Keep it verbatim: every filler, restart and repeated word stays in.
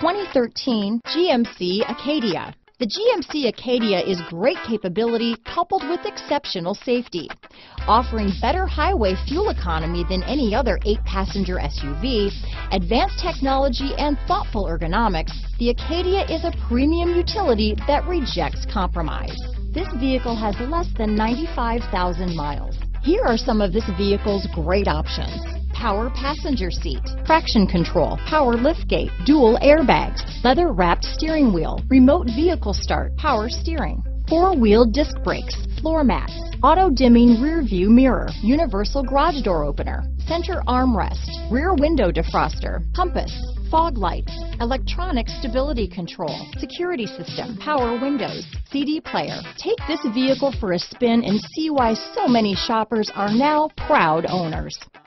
twenty thirteen G M C Acadia. The G M C Acadia is great capability coupled with exceptional safety. Offering better highway fuel economy than any other eight passenger S U V, advanced technology and thoughtful ergonomics, the Acadia is a premium utility that rejects compromise. This vehicle has less than ninety-five thousand miles. Here are some of this vehicle's great options: power passenger seat, traction control, power liftgate, dual airbags, leather-wrapped steering wheel, remote vehicle start, power steering, four-wheel disc brakes, floor mats, auto-dimming rear view mirror, universal garage door opener, center armrest, rear window defroster, compass, fog lights, electronic stability control, security system, power windows, C D player. Take this vehicle for a spin and see why so many shoppers are now proud owners.